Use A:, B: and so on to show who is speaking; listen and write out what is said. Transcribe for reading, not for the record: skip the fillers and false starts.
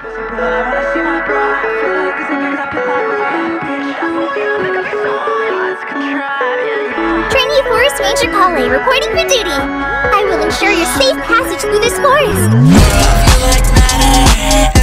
A: Trainee Forest Ranger Collei reporting for duty. I will ensure your safe passage through this forest.